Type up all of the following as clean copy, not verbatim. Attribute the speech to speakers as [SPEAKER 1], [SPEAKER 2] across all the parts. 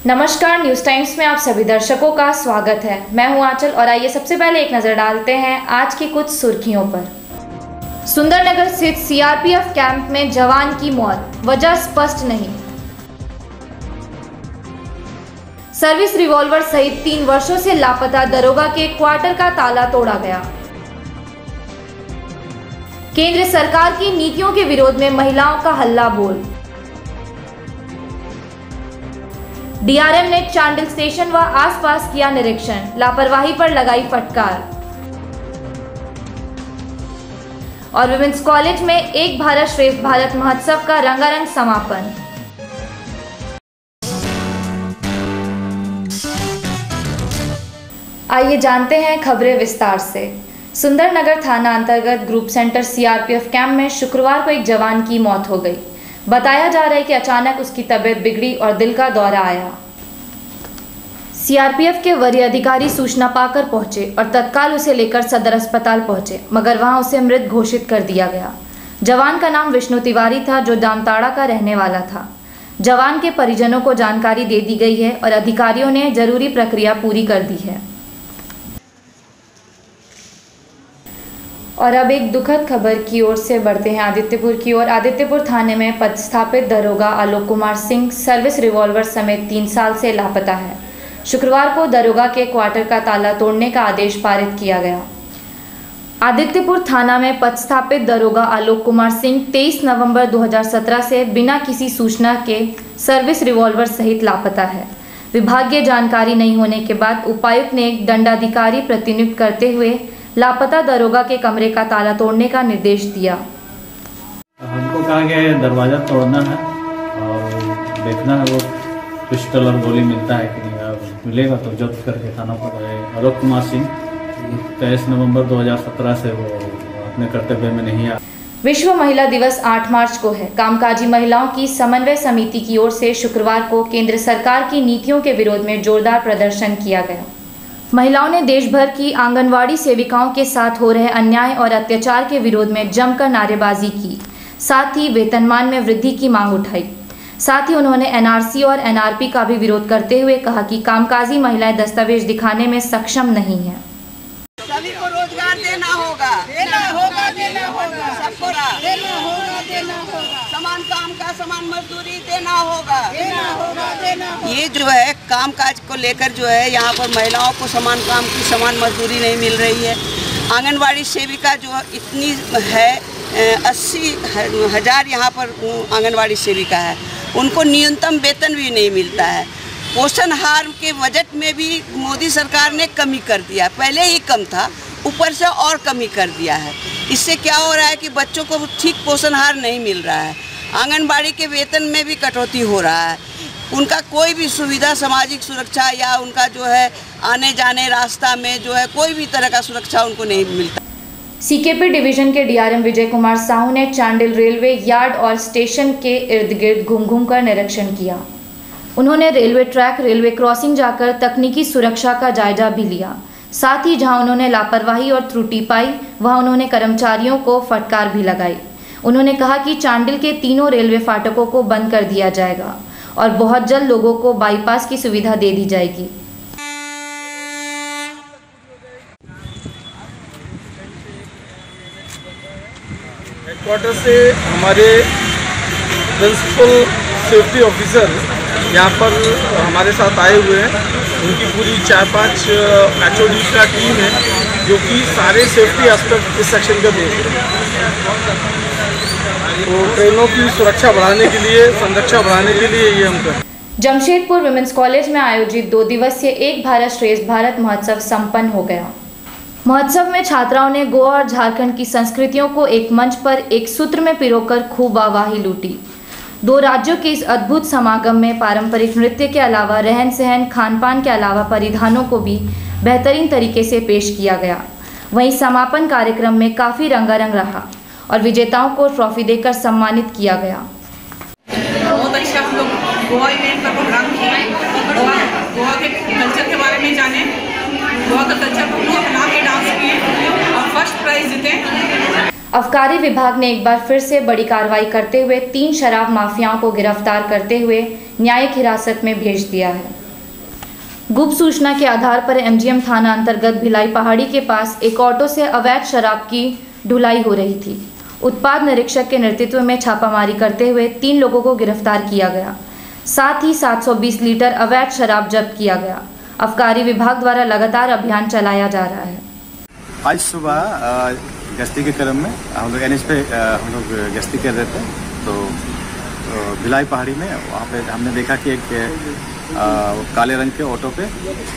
[SPEAKER 1] नमस्कार, news times में आप सभी दर्शकों का स्वागत है। मैं हूं आंचल और आइए सबसे पहले एक नजर डालते हैं आज की कुछ सुर्खियों पर। सुंदरनगर स्थित सीआरपीएफ कैंप में जवान की मौत, वजह स्पष्ट नहीं। सर्विस रिवॉल्वर सहित 3 वर्षों से लापता दरोगा के क्वार्टर का ताला तोड़ा गया। केंद्र सरकार की नीतियों के विरोध में महिलाओं का हल्ला बोल। डीआरएम ने चांडिल स्टेशन व आसपास किया निरीक्षण, लापरवाही पर लगाई फटकार। और विमेंस कॉलेज में एक भारत श्रेष्ठ भारत महोत्सव का रंगारंग समापन। आइए जानते हैं खबरें विस्तार से। सुंदरनगर थाना अंतर्गत ग्रुप सेंटर सीआरपीएफ कैंप में शुक्रवार को एक जवान की मौत हो गई। बताया जा रहा है कि अचानक उसकी तबीयत बिगड़ी और दिल का दौरा आया। सीआरपीएफ के वरीय अधिकारी सूचना पाकर पहुंचे और तत्काल उसे लेकर सदर अस्पताल पहुंचे, मगर वहां उसे मृत घोषित कर दिया गया। जवान का नाम विष्णु तिवारी था, जो जामताड़ा का रहने वाला था। जवान के परिजनों को जानकारी दे दी गई है और अधिकारियों ने जरूरी प्रक्रिया पूरी कर दी है। और अब एक दुखद खबर की ओर से बढ़ते हैं आदित्यपुर की ओर। आदित्यपुर थाने में पदस्थापित दरोगा आलोक कुमार सिंह सर्विस रिवॉल्वर समेत 3 साल से लापता है। शुक्रवार को दरोगा के क्वार्टर का ताला तोड़ने का आदेश पारित किया गया। आदित्यपुर थाना में पदस्थापित दरोगा आलोक कुमार सिंह 23 नवंबर 2017 से बिना किसी सूचना के सर्विस रिवॉल्वर सहित लापता है। विभागीय जानकारी नहीं होने के बाद उपायुक्त ने एक दंडाधिकारी प्रतिनियुक्त करते हुए लापता दरोगा के कमरे का ताला तोड़ने का निर्देश दिया।
[SPEAKER 2] हमको कहा गया है दरवाजा तोड़ना है और देखना है वो पिस्टल और गोली मिलता है कि नहीं। मिलेगा तो जब्त करके थाना पर आए। आलोक कुमार सिंह 23 नवंबर 2017 से वो अपने कर्तव्य में नहीं आया।
[SPEAKER 1] विश्व महिला दिवस 8 मार्च को है। कामकाजी महिलाओं की समन्वय समिति की ओर से शुक्रवार को केंद्र सरकार की नीतियों के विरोध में जोरदार प्रदर्शन किया गया। महिलाओं ने देश भर की आंगनवाड़ी सेविकाओं के साथ हो रहे अन्याय और अत्याचार के विरोध में जमकर नारेबाजी की। साथ ही वेतनमान में वृद्धि की मांग उठाई। साथ ही उन्होंने एनआरसी और एनआरपी का भी विरोध करते हुए कहा कि कामकाजी महिलाएं दस्तावेज दिखाने में सक्षम नहीं हैं।
[SPEAKER 3] सभी को रोजगार देना होगा, सबको समान काम का समान मजदूरी देना होगा। ये जो है कामकाज को लेकर जो है यहाँ पर महिलाओं को समान काम की समान मजदूरी नहीं मिल रही है। आंगनवाड़ी सेविका जो इतनी है 80,000 यहाँ पर आंगनवाड़ी सेविका है, उनको न्यूनतम वेतन भी नहीं मिलता है। पोषण आहार के बजट में भी मोदी सरकार ने कमी कर दिया, पहले ही कम था, ऊपर से और कमी कर दिया है। इससे क्या हो रहा है कि बच्चों को ठीक पोषण आहार नहीं मिल रहा है। आंगनबाड़ी के वेतन में भी कटौती हो रहा है। उनका कोई भी सुविधा, सामाजिक सुरक्षा या उनका जो है आने जाने रास्ता में जो है कोई भी तरह का सुरक्षा उनको नहीं मिलता।
[SPEAKER 1] सीकेपी डिवीजन के डीआरएम विजय कुमार साहू ने चांडिल रेलवे यार्ड और स्टेशन के इर्द गिर्द घूम कर निरीक्षण किया। उन्होंने रेलवे ट्रैक, रेलवे क्रॉसिंग जाकर तकनीकी सुरक्षा का जायजा भी लिया। साथ ही जहां उन्होंने लापरवाही और त्रुटि पाई, वहां उन्होंने कर्मचारियों को फटकार भी लगाई। उन्होंने कहा कि चांडिल के तीनों रेलवे फाटकों को बंद कर दिया जाएगा और बहुत जल्द लोगों को बाईपास की सुविधा दे दी जाएगी।
[SPEAKER 4] हेडक्वार्टर से हमारे प्रिंसिपल सेफ्टी ऑफिसर यहाँ पर हमारे साथ आए हुए हैं। उनकी पूरी 4-5 HOD का टीम है जो कि सारे सेफ्टी एस्पेक्ट इस सेक्शन का देख रहे हैं। तो ट्रेनों की सुरक्षा बढ़ाने के लिए, संरक्षा बढ़ाने के लिए ये हम करें।
[SPEAKER 1] जमशेदपुर विमेंस कॉलेज में आयोजित 2 दिवसीय एक भारत श्रेष्ठ भारत महोत्सव संपन्न हो गया। महोत्सव में छात्राओं ने गोवा और झारखंड की संस्कृतियों को एक मंच पर एक सूत्र में पिरोकर खूब वाहवाही लूटी। 2 राज्यों के इस अद्भुत समागम में पारंपरिक नृत्य के अलावा रहन सहन, खान पान के अलावा परिधानों को भी बेहतरीन तरीके से पेश किया गया। वहीं समापन कार्यक्रम में काफ़ी रंगारंग रहा और विजेताओं को ट्रॉफी देकर सम्मानित किया गया।
[SPEAKER 5] बहुत अच्छा हम लोग गोवा इवेंट का प्रोग्राम किए, गोवा के कल्चर के बारे में जाने, गोवा का कल्चर को अपना के डांस किए और फर्स्ट प्राइज जीते।
[SPEAKER 1] अबकारी विभाग ने एक बार फिर से बड़ी कार्रवाई करते हुए 3 शराब माफियाओं को गिरफ्तार करते हुए न्यायिक हिरासत में भेज दिया है। गुप्त सूचना के आधार पर एमजीएम थाना अंतर्गत भिलाई पहाड़ी के पास एक ऑटो से अवैध शराब की ढुलाई हो रही थी। उत्पाद निरीक्षक के नेतृत्व में छापामारी करते हुए 3 लोगों को गिरफ्तार किया गया। साथ ही 720 लीटर अवैध शराब जब्त किया गया। आबकारी विभाग द्वारा लगातार अभियान चलाया जा रहा है।
[SPEAKER 6] आज सुबह गश्ती के क्रम में हम लोग एनएच पे हम लोग गश्ती कर रहे थे, तो भिलाई पहाड़ी में वहाँ पे हमने देखा कि एक काले रंग के ऑटो पे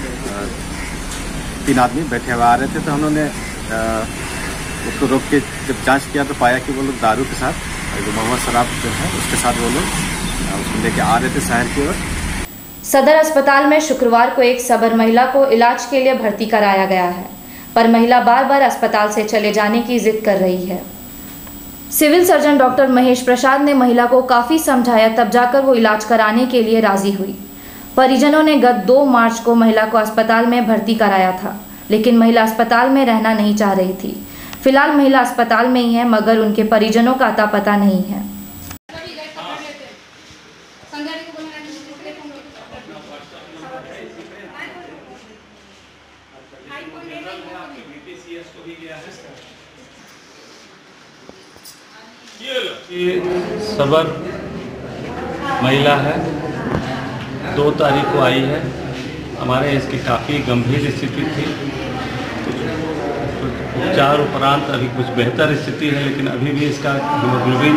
[SPEAKER 6] 3 आदमी बैठे हुए आ रहे थे। तो हम लोगों ने उसको रोक के जब जांच किया तो पाया कि वो लोग दारू के साथ, जो महुआ शराब जो है उसके साथ वो लोग उसको लेके आ रहे थे शहर की ओर।
[SPEAKER 1] सदर अस्पताल में शुक्रवार को एक सबर महिला को इलाज के लिए भर्ती कराया गया है, पर महिला बार बार अस्पताल से चले जाने की जिद कर रही है। Civil surgeon doctor Mahesh Prasad ने महिला को काफ़ी समझाया, तब जाकर वो इलाज कराने के लिए राजी हुई। परिजनों ने गत 2 मार्च को महिला को अस्पताल में भर्ती कराया था, लेकिन महिला अस्पताल में रहना नहीं चाह रही थी। फिलहाल महिला अस्पताल में ही है, मगर उनके परिजनों का अता पता नहीं है।
[SPEAKER 7] ये सबर महिला है, 2 तारीख को आई है। हमारे इसकी काफ़ी गंभीर स्थिति थी, उपचार उपरांत अभी कुछ बेहतर स्थिति है, लेकिन अभी भी इसका हीमोग्लोबिन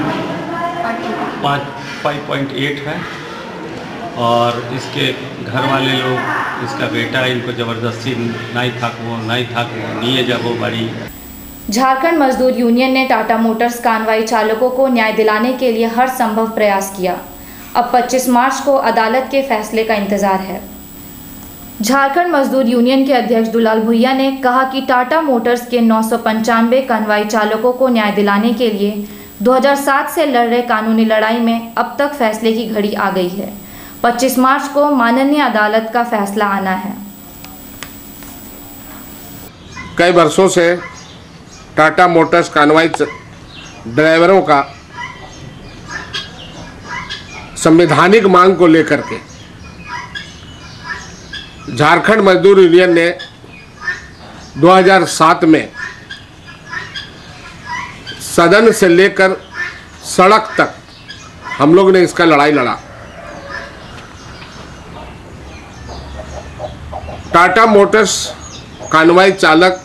[SPEAKER 7] 5.8 है। और इसके घर वाले लोग, इसका बेटा इनको ज़बरदस्ती नहीं था नहीं जाबो बड़ी।
[SPEAKER 1] झारखंड मजदूर यूनियन ने टाटा मोटर्स कानवाई चालकों को न्याय दिलाने के लिए हर संभव प्रयास किया। अब 25 मार्च को अदालत के फैसले का इंतजार है। झारखंड मजदूर यूनियन के अध्यक्ष दुलाल भुइया ने कहा कि टाटा मोटर्स के 995 कानवाई चालकों को न्याय दिलाने के लिए 2007 से लड़ रहे कानूनी लड़ाई में अब तक फैसले की घड़ी आ गई है। 25 मार्च को माननीय अदालत का फैसला आना है।
[SPEAKER 8] कई वर्षों से टाटा मोटर्स कानवाई ड्राइवरों का संवैधानिक मांग को लेकर के झारखंड मजदूर यूनियन ने 2007 में सदन से लेकर सड़क तक हम लोग ने इसका लड़ाई लड़ा। टाटा मोटर्स कानवाई चालक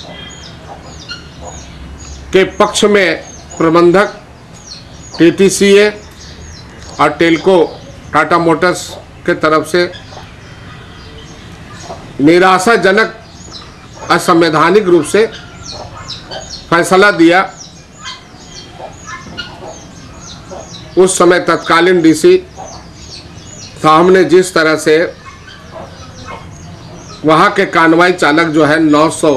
[SPEAKER 8] के पक्ष में प्रबंधक टीटीसीए और टेल्को टाटा मोटर्स के तरफ से निराशाजनक असंवैधानिक रूप से फैसला दिया। उस समय तत्कालीन डीसी साहब ने जिस तरह से वहाँ के कानवाई चालक जो है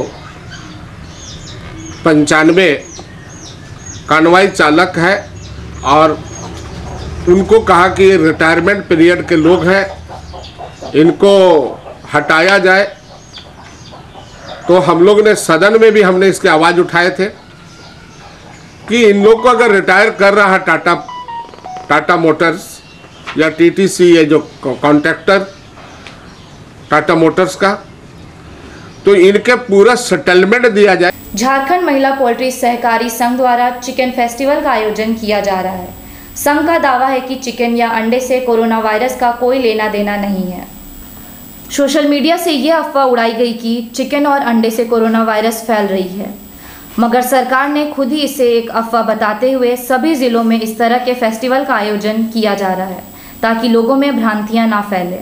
[SPEAKER 8] 995 कानवाई चालक है और उनको कहा कि रिटायरमेंट पीरियड के लोग हैं, इनको हटाया जाए। तो हम लोग ने सदन में भी हमने इसकी आवाज़ उठाए थे कि इन लोग को अगर रिटायर कर रहा है टाटा मोटर्स या टीटीसी, ये जो कॉन्ट्रैक्टर टाटा मोटर्स का, तो इनके पूरा सेटलमेंट दिया जाए।
[SPEAKER 1] झारखंड महिला पोल्ट्री सहकारी संघ द्वारा चिकन फेस्टिवल का आयोजन किया जा रहा है। संघ का दावा है कि चिकन या अंडे से कोरोना वायरस का कोई लेना देना नहीं है। सोशल मीडिया से यह अफवाह उड़ाई गई कि चिकन और अंडे से कोरोना वायरस फैल रही है, मगर सरकार ने खुद ही इसे एक अफवाह बताते हुए सभी जिलों में इस तरह के फेस्टिवल का आयोजन किया जा रहा है ताकि लोगों में भ्रांतियां ना फैले।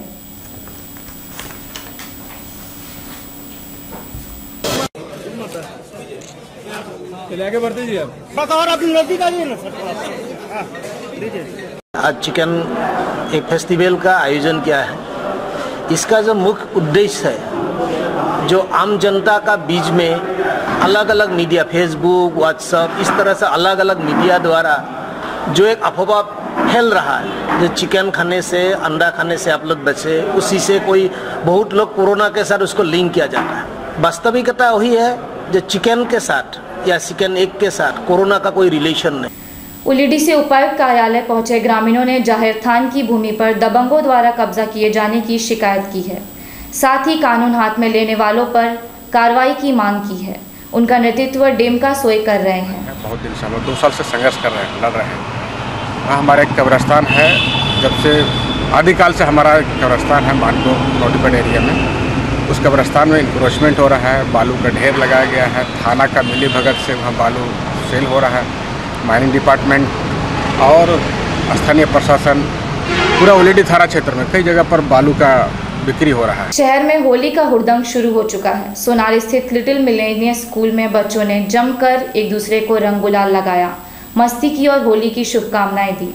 [SPEAKER 9] आज चिकन एक फेस्टिवल का आयोजन किया है। इसका जो मुख्य उद्देश्य है, जो आम जनता का बीच में अलग अलग मीडिया, फेसबुक, व्हाट्सएप, इस तरह से अलग अलग मीडिया द्वारा जो एक अफवाह फैल रहा है, जो चिकन खाने से, अंडा खाने से आप लोग बचे, उसी से कोई बहुत लोग कोरोना के साथ उसको लिंक किया जाता है। वास्तविकता वही है, जो चिकन के साथ या चिकन एग के साथ कोरोना का कोई रिलेशन नहीं।
[SPEAKER 1] उलीडी से उपायुक्त कार्यालय पहुंचे ग्रामीणों ने जाहिर थान की भूमि पर दबंगों द्वारा कब्जा किए जाने की शिकायत की है। साथ ही कानून हाथ में लेने वालों पर कार्रवाई की मांग की है। उनका नेतृत्व डेमका सोई कर रहे हैं।
[SPEAKER 8] बहुत दिन से हम लोग 2 साल से संघर्ष कर रहे हैं, लड़ रहे हैं। वहाँ हमारा एक कब्रिस्तान है, जब से आदिकाल से हमारा एक कब्रिस्तान है मानको नोटिफाइड एरिया में। उस कब्रिस्तान में इंक्रोचमेंट हो रहा है, बालू का ढेर लगाया गया है, थाना का मिली भगत से वहाँ बालू सेल हो रहा है। माइनिंग डिपार्टमेंट और स्थानीय प्रशासन पूरा उलीडी थाना क्षेत्र में कई जगह पर बालू का बिक्री हो रहा है।
[SPEAKER 1] शहर में होली का हुड़दंग शुरू हो चुका है। सोनारी स्थित लिटिल मिलेनियस स्कूल में बच्चों ने जमकर एक दूसरे को रंग गुलाल लगाया, मस्ती की और होली की शुभकामनाएं दी।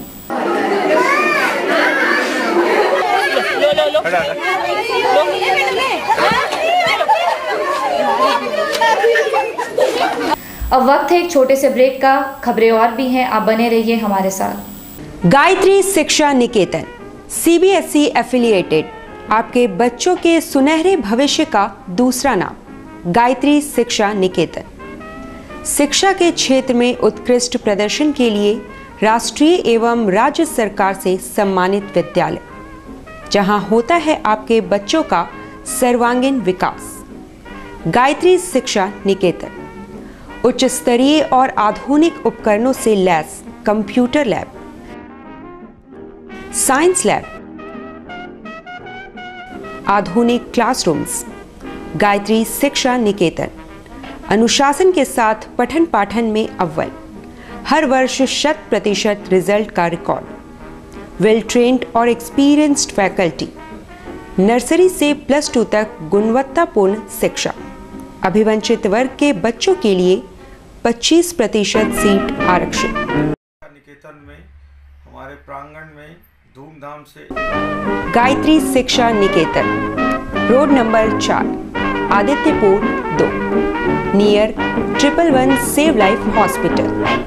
[SPEAKER 1] अब वक्त है एक छोटे से ब्रेक का। खबरें और भी हैं, आप बने रहिए हमारे साथ।
[SPEAKER 10] गायत्री शिक्षा निकेतन CBSE एफिलिएटेड आपके बच्चों के सुनहरे भविष्य का दूसरा नाम। गायत्री शिक्षा निकेतन शिक्षा के क्षेत्र में उत्कृष्ट प्रदर्शन के लिए राष्ट्रीय एवं राज्य सरकार से सम्मानित विद्यालय, जहां होता है आपके बच्चों का सर्वांगीण विकास। गायत्री शिक्षा निकेतन उच्च स्तरीय और आधुनिक उपकरणों से लैस कंप्यूटर लैब, साइंस लैब, आधुनिक क्लासरूम्स। गायत्री शिक्षा निकेतन अनुशासन के साथ पठन पाठन में अव्वल, हर वर्ष 100% रिजल्ट का रिकॉर्ड, वेल ट्रेन्ड और एक्सपीरियंस्ड फैकल्टी, नर्सरी से +2 तक गुणवत्तापूर्ण शिक्षा। अभिवंचित वर्ग के बच्चों के लिए 25% सीट आरक्षित।
[SPEAKER 11] निकेतन में हमारे प्रांगण में धूमधाम से
[SPEAKER 10] Gayatri Shiksha Niketan road number 4 Adityapur 2 near 111 save life hospital.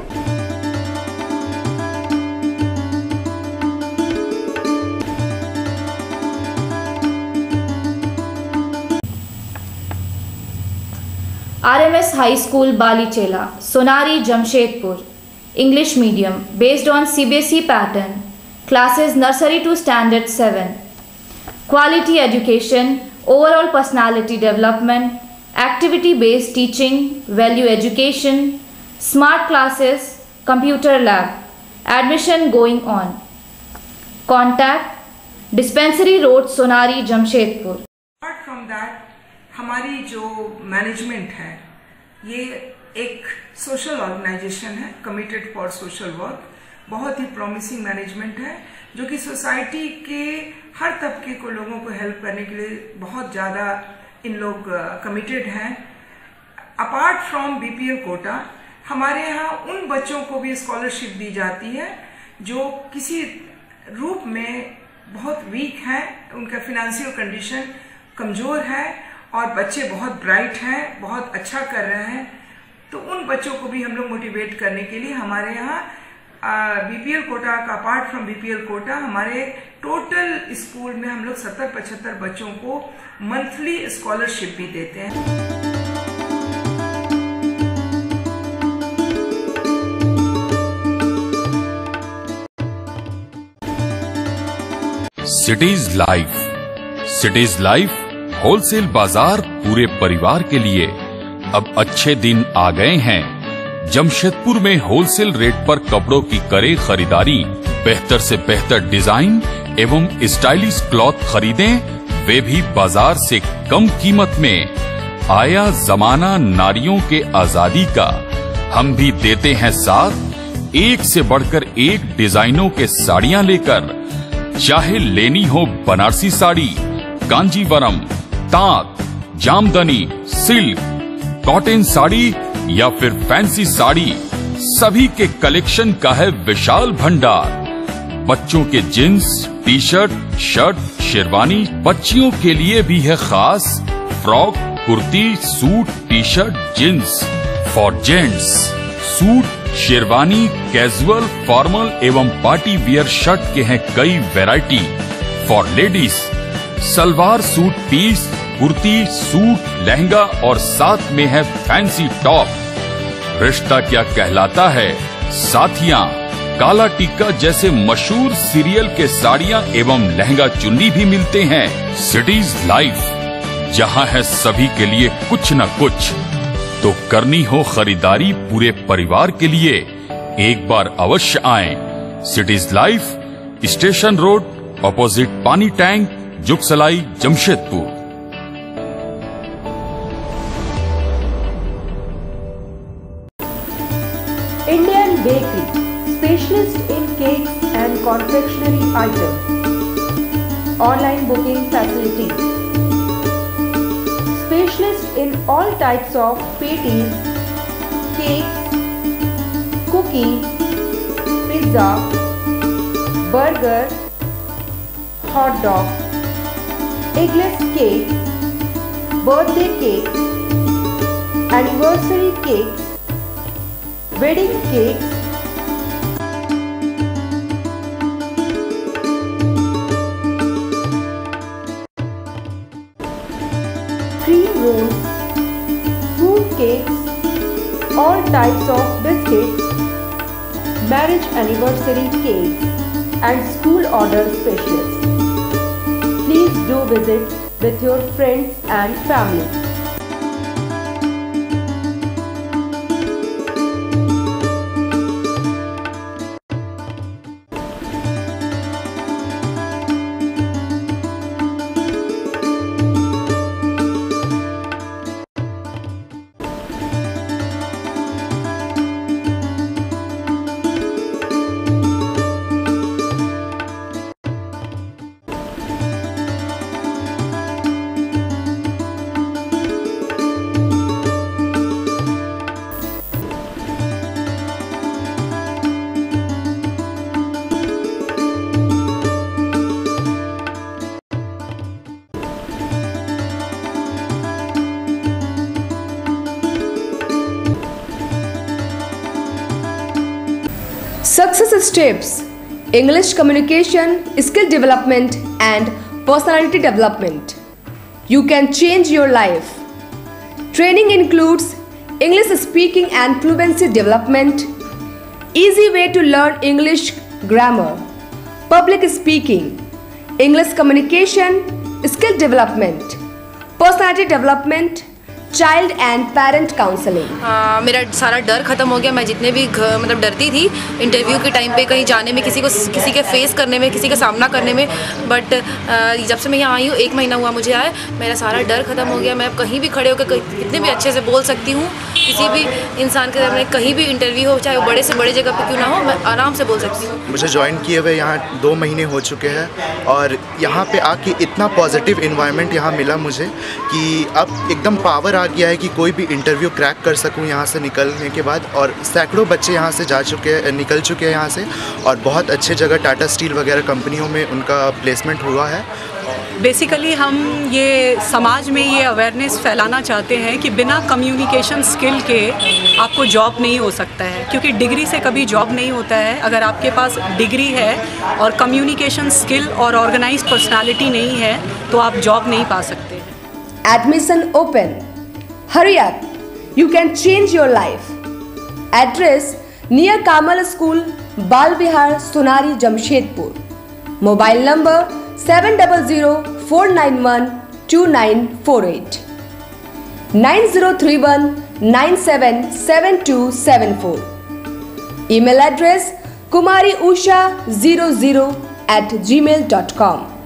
[SPEAKER 1] RMS High School Balichela, Sonari, Jamshedpur. English medium based on CBSE pattern. Classes nursery to standard 7. Quality education, overall personality development, activity based teaching, value education, smart classes, computer lab. Admission going on. Contact Dispensary Road, Sonari, Jamshedpur.
[SPEAKER 12] Apart from that, हमारी जो management है ये एक social organisation है, committed for social work. बहुत ही promising management है जो कि सोसाइटी के हर तबके को लोगों को हेल्प करने के लिए बहुत ज़्यादा इन लोग कमिटेड हैं। अपार्ट फ्रॉम BPL कोटा हमारे यहाँ उन बच्चों को भी स्कॉलरशिप दी जाती है जो किसी रूप में बहुत वीक हैं, उनका फिनेंशियल कंडीशन कमज़ोर है और बच्चे बहुत ब्राइट हैं, बहुत अच्छा कर रहे हैं। तो उन बच्चों को भी हम लोग मोटिवेट करने के लिए हमारे यहाँ BPL कोटा का, अपार्ट फ्रॉम BPL कोटा हमारे टोटल स्कूल में हम लोग 70-75 बच्चों को मंथली स्कॉलरशिप भी देते हैं।
[SPEAKER 13] सिटीज लाइफ होलसेल बाजार पूरे परिवार के लिए अब अच्छे दिन आ गए हैं। जमशेदपुर में होलसेल रेट पर कपड़ों की करें खरीदारी, बेहतर से बेहतर डिजाइन एवं स्टाइलिश क्लॉथ खरीदें, वे भी बाजार से कम कीमत में। आया जमाना नारियों के आजादी का, हम भी देते हैं साथ। एक से बढ़कर एक डिजाइनों के साड़ियां लेकर, चाहे लेनी हो बनारसी साड़ी, कांजीवरम, तांत, जामदनी, सिल्क, कॉटन साड़ी या फिर फैंसी साड़ी, सभी के कलेक्शन का है विशाल भंडार। बच्चों के jeans, T shirt, shirt, sherwani, बच्चियों के लिए भी है खास frock, kurti, suit, T shirt, jeans. For gents suit, sherwani, casual, formal एवं पार्टी वियर शर्ट के हैं कई वैरायटी। For ladies salwar suit piece, kurti, suit, lehenga और साथ में है फैंसी टॉप। रिश्ता क्या कहलाता है साथियां, काला टिक्का जैसे मशहूर सीरियल के साड़ियां एवं लहंगा चुन्नी भी मिलते हैं। सिटीज लाइफ, जहां है सभी के लिए कुछ न कुछ। तो करनी हो खरीदारी पूरे परिवार के लिए, एक बार अवश्य आएं। City's life, station road, opposite Pani tank, Jugsalai, Jamshedpur.
[SPEAKER 10] Indian Bakery, specialist in cakes and confectionery items. Online booking facilities. Specialist in all types of patties, cakes, cookies, pizza, burger, hot dog, eggless cake, birthday cake, anniversary cakes, wedding cakes, cream rolls, fruit cakes, all types of biscuits, marriage anniversary cakes and school order specialists. Please do visit with your friends and family.
[SPEAKER 14] Success steps: English communication, skill development and personality development. You can change your life. Training includes English speaking and fluency development, easy way to learn English grammar, public speaking, English communication, skill development, personality development, child and parent counselling.
[SPEAKER 15] मेरा सारा डर ख़त्म हो गया। मैं जितने भी मतलब डरती थी इंटरव्यू के टाइम पे, कहीं जाने में, किसी के फेस करने में, किसी का सामना करने में, बट जब से मैं यहाँ आई हूँ, 1 महीना हुआ मुझे आए, मेरा सारा डर ख़त्म हो गया। मैं अब कहीं भी खड़े होकर कितने भी अच्छे से बोल सकती हूँ। किसी भी इंसान के सामने कहीं भी इंटरव्यू हो, चाहे वो बड़े से बड़े जगह पर क्यों ना हो, मैं आराम से बोल सकती हूँ।
[SPEAKER 16] मुझे ज्वाइन किए हुए यहाँ 2 महीने हो चुके हैं और यहाँ पे आके इतना पॉजिटिव इन्वायरमेंट यहाँ मिला मुझे कि अब एकदम पावर आ गया है कि कोई भी इंटरव्यू क्रैक कर सकूं यहाँ से निकलने के बाद। और सैकड़ों बच्चे यहाँ से निकल चुके हैं यहाँ से, और बहुत अच्छे जगह टाटा स्टील वगैरह कंपनियों में उनका प्लेसमेंट हुआ है।
[SPEAKER 17] बेसिकली हम ये समाज में ये अवेयरनेस फैलाना चाहते हैं कि बिना कम्युनिकेशन स्किल के आपको जॉब नहीं हो सकता है, क्योंकि डिग्री से कभी जॉब नहीं होता है। अगर आपके पास डिग्री है और कम्युनिकेशन स्किल और ऑर्गेनाइज पर्सनालिटी नहीं है तो आप जॉब नहीं पा सकते।
[SPEAKER 14] Admission open, hurry up, you can change your life. Address: near Kamal School, Bal Vihar, Sonari, Jamshedpur. Mobile number 7004912948, 9031977274. Email address kumariusha00@gmail.com.